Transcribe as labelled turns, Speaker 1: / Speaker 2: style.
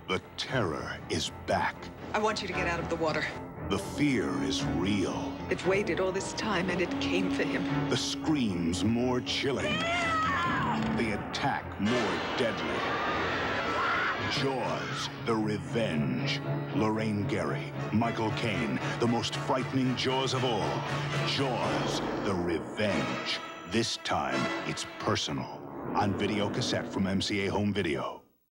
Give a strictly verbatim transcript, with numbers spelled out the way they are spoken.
Speaker 1: The terror is back.
Speaker 2: I want you to get out of the water.
Speaker 1: The fear is real.
Speaker 2: It waited all this time, and it came for him.
Speaker 1: The screams more chilling. The attack more deadly. Jaws, the revenge. Lorraine Gary, Michael Caine, the most frightening Jaws of all. Jaws, the revenge. This time, it's personal. On video cassette from M C A Home Video.